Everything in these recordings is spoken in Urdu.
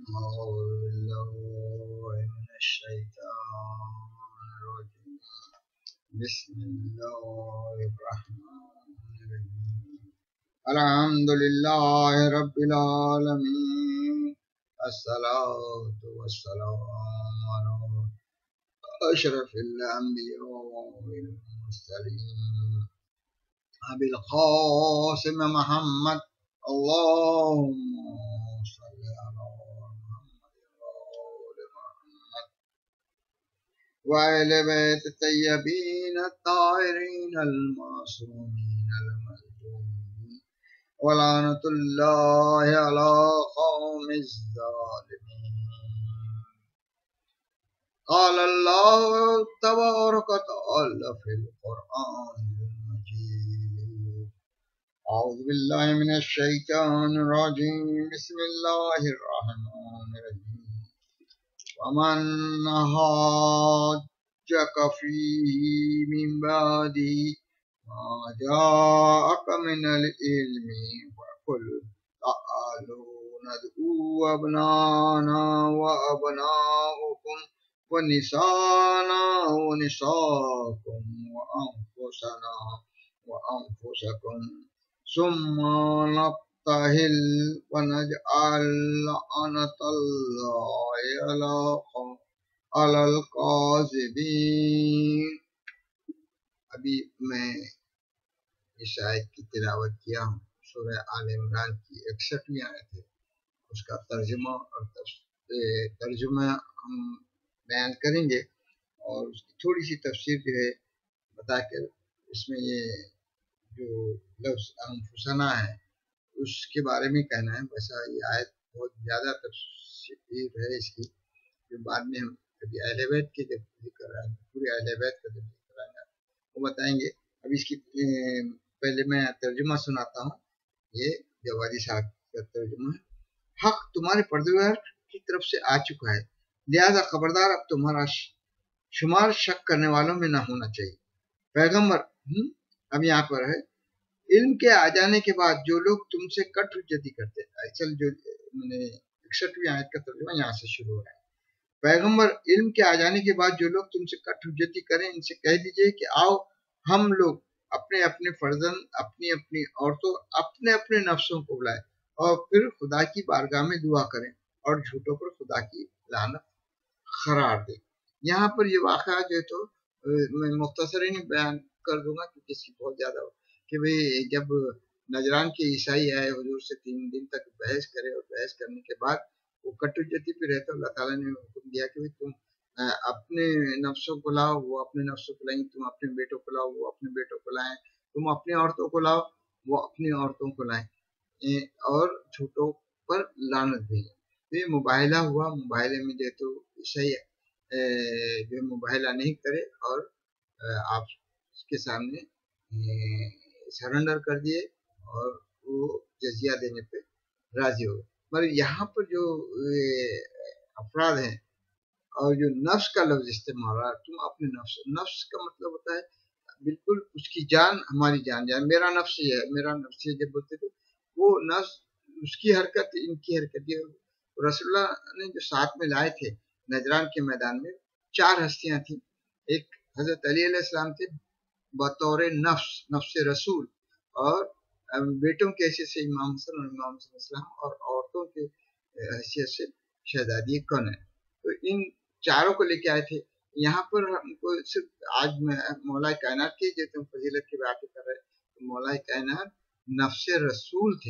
أعوذ بالله من الشيطان الرجيم. بسم الله الرحمن الرحيم. الحمد لله رب العالمين. الصلاة والسلام على أشرف الأنبياء والمرسلين أبي القاسم محمد. اللهم صل على وآل بيت الطيبين الطاهرين المعصومين المظلومين ولعنة الله على قوم الظالمين. قال الله تبارك وتعالى في القرآن المجيد: أعوذ بالله من الشيطان الرجيم. بسم الله الرحمن الرحيم. ومن حاجك فيه من بعد ما جاءك من العلم فقل تعالوا ندعو أبناءنا وأبناءكم ونساءنا ونساءكم وأنفسنا وأنفسكم ثم نبتهل ونجعل لعنة الله على الكاذبين. ابھی میں اس آیت کی تلاوت کیا ہوں. سورہ آل عمران کی 61ویں آیت ہے. اس کا ترجمہ ہم بیان کریں گے اور اس کی تھوڑی سی تفسیر جو ہے بتا کر اس میں یہ جو لفظ انفسنا ہے اس کے بارے میں کہنا ہے. ویسا یہ آیت بہت زیادہ تفسیر ہے اس کی، جو بعد میں ہم کبھی اہل بیت کے جب ذکر آئے پورے اہل بیت کا جب ذکر آئے گا وہ بتائیں گے. اب اس کی پہلے میں ترجمہ سناتا ہوں. یہ جوادی صاحب کا ترجمہ ہے. حق تمہارے پروردگار کی طرف سے آ چکا ہے، لہذا خبردار اب تمہارا شمار شک کرنے والوں میں نہ ہونا چاہیے. پیغمبر اب یہاں پر ہے علم کے آ جانے کے بعد جو لوگ تم سے کٹ حجتی کرتے ہیں. اصل جو میں نے 61ویں آیت کا ترجمہ یہاں سے شروع ہو رہا ہے. پیغمبر علم کے آ جانے کے بعد جو لوگ تم سے کٹ حجتی کریں ان سے کہہ دیجئے کہ آؤ ہم لوگ اپنے اپنے فرزند، اپنی اپنی عورتوں، اپنے اپنے نفسوں کو بلائیں اور پھر خدا کی بارگاہ میں دعا کریں اور جھوٹوں پر خدا کی لعنت قرار دیں. یہاں پر یہ واقعہ جو ہے تو میں مختصراً بیان کر دوں گا کیونکہ اس کی بہت زیادہ ہو کہ بھئی جب نجران کے عیسائی آئے حضور سے 3 دن تک بحث کرے اور بحث کرنے کے بعد وہ کٹ حجتی پہ رہتا اللہ تعالیٰ نے حکم دیا کہ تم اپنے نفسوں کو لاؤ، وہ اپنے نفسوں کو لائیں، تم اپنے بیٹوں کو لاؤ، وہ اپنے بیٹوں کو لائیں، تم اپنی عورتوں کو لاؤ، وہ اپنی عورتوں کو لائیں اور جھوٹوں پر لعنت بھیجیں. یہ مباہلہ ہوا. مباہلے میں جو تو عیسائی جو مباہلہ نہیں کرے اور آپ اس کے سامنے سرنڈر کر دیے اور وہ جزیہ دینے پہ راضی ہو گئے. مگر یہاں پر جو افراد ہیں اور جو نفس کا لفظ استعمال ہو رہا ہے، تم اپنے نفس کا مطلب ہوتا ہے بالکل اس کی جان ہماری جان میرا نفس یہ ہے، میرا نفس یہ جب بولتے تھے وہ نفس اس کی حرکت ان کی حرکت. یہ رسول اللہ نے جو ساتھ میں لائے تھے نجران کے میدان میں 4 ہستیاں تھیں. ایک حضرت علی علیہ السلام تھے بطور نفس رسول، اور بیٹوں کے حیثیت سے امام حسن اور امام حسن السلام، اور عورتوں کے حیثیت سے شہزادی کون ہے. تو ان چاروں کو لے کے آئے تھے. یہاں پر ہم کو صرف آج مولا کائنات کی جو تم فضیلت کی بات کر رہے تو مولا کائنات نفس رسول تھے.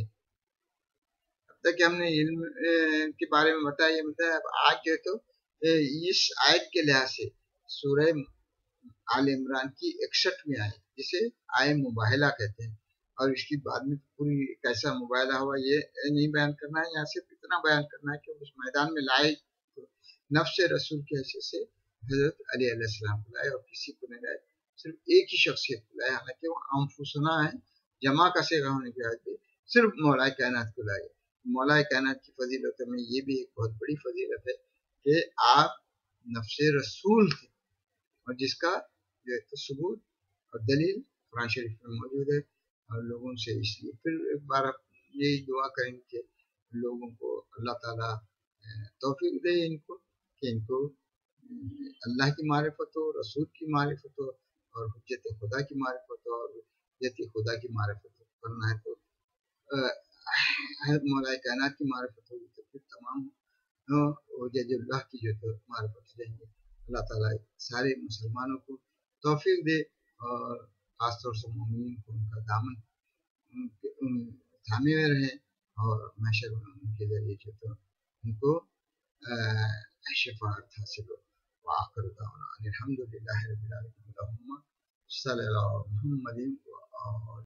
اب تک ہم نے علم کے بارے میں بتایا. اب آج جو ہے تو اس آیت کے لحاظ سے سورہ آل عمران کی 61ویں آیت جسے آئے مباہلہ کہتے ہیں، اور اس کی بعد میں پوری کیسا مباہلہ ہوا یہ نہیں بیان کرنا ہے. یہاں صرف اتنا بیان کرنا ہے کہ اس میدان میں لائے نفس رسول کی حیثیت سے حضرت علی علیہ السلام کو لائے اور کسی کو نہیں لائے، صرف ایک ہی شخصیت کو لائے. حالانکہ وہ انفسنا ہے، جمع کا صیغہ ہونے کی وجہ سے صرف مولا کائنات کو لائے. مولا کائنات کی فضیلت میں یہ بھی ایک بہت بڑی فضیلت ہے کہ آپ نفس رسول تھے، اور جس کا جو ہے ثبوت اور دلیل قرآن شریف میں موجود ہے. اور لوگوں سے اس لیے پھر ایک بار آپ یہی دعا کریں کہ لوگوں کو اللہ تعالیٰ तौफीक दे इनको कि इनको अल्लाह की मारिफत हो, रसूल की मारिफत हो, और हुज्जत खुदा की मारिफत हो, और हुज्जत खुदा की मारिफत हो। करना है तो मौलाए कायनात की मारिफत होगी तो फिर तमाम वजल्लाह की जो तो मारिफत हो जाएंगे। अल्लाह ताला सारे मुसलमानों को तौफीक दे, और ख़ासतौर से मोमिन को उनका दामन थामे हुए रहें, और महशर में उनके जरिए जो तो उनको शफाअत हासिल हो। वाखिर दावाना अनिल हम्दुलिल्लाहि रब्बिल आलमीन। अल्लाहुम्मा सल्लि अला मुहम्मदिन व